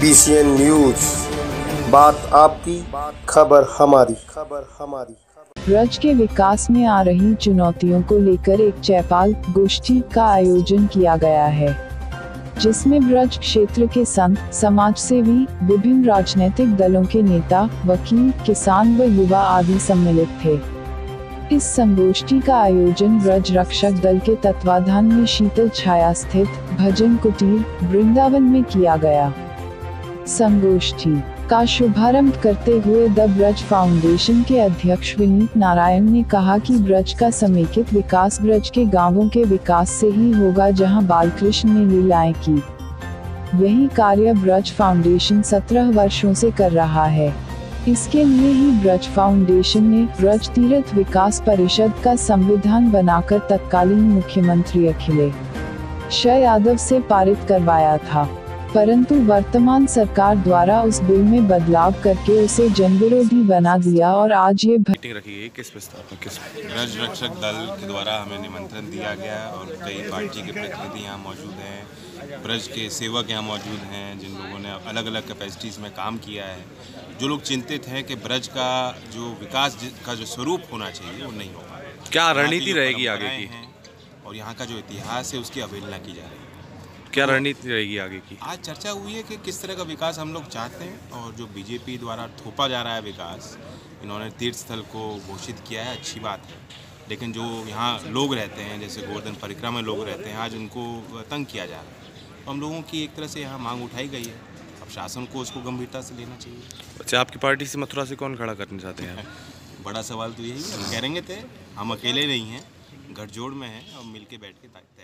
BCN news, बात आपकी, खबर हमारी। ब्रज के विकास में आ रही चुनौतियों को लेकर एक चैपाल गोष्ठी का आयोजन किया गया है, जिसमें ब्रज क्षेत्र के संत, समाज सेवी, विभिन्न राजनीतिक दलों के नेता, वकील, किसान व युवा आदि सम्मिलित थे। इस संगोष्ठी का आयोजन ब्रज रक्षक दल के तत्वाधान में शीतल छाया स्थित भजन कुटीर वृंदावन में किया गया। संगोष्ठी का शुभारंभ करते हुए द ब्रज फाउंडेशन के अध्यक्ष विनीत नारायण ने कहा कि ब्रज का समेकित विकास ब्रज के गांवों के विकास से ही होगा, जहां बालकृष्ण ने लीलाएं की। यही कार्य ब्रज फाउंडेशन 17 वर्षों से कर रहा है। इसके लिए ही ब्रज फाउंडेशन ने ब्रज तीर्थ विकास परिषद का संविधान बनाकर तत्कालीन मुख्यमंत्री अखिलेश यादव से पारित करवाया था, परंतु वर्तमान सरकार द्वारा उस बिल में बदलाव करके उसे जनविरोधी बना दिया और आज ये मीटिंग रखी गई। किस प्रस्ताव पर? किस ब्रज रक्षक दल के द्वारा हमें निमंत्रण दिया गया और कई पार्टी के प्रतिनिधि यहाँ मौजूद हैं, ब्रज के सेवक यहाँ मौजूद हैं, जिन लोगों ने अलग अलग कैपेसिटीज़ में काम किया है, जो लोग चिंतित हैं कि ब्रज का जो विकास का जो स्वरूप होना चाहिए वो नहीं हो पा रहा। क्या रणनीति रहेगी आगे की? और यहाँ का जो इतिहास है उसकी अवहेलना की जा रही है। क्या रणनीति रहेगी आगे की? आज चर्चा हुई है कि किस तरह का विकास हम लोग चाहते हैं, और जो बीजेपी द्वारा थोपा जा रहा है विकास, इन्होंने तीर्थ स्थल को घोषित किया है, अच्छी बात है, लेकिन जो यहाँ लोग रहते हैं, जैसे गोवर्धन परिक्रमा में लोग रहते हैं, आज उनको तंग किया जा रहा है। तो हम लोगों की एक तरह से यहाँ मांग उठाई गई है, अब शासन को उसको गंभीरता से लेना चाहिए। अच्छा, आपकी पार्टी से मथुरा से कौन खड़ा करना चाहते हैं? बड़ा सवाल तो यही है, हम कह रहे थे हम अकेले नहीं हैं, गठजोड़ में हैं और मिल के बैठ के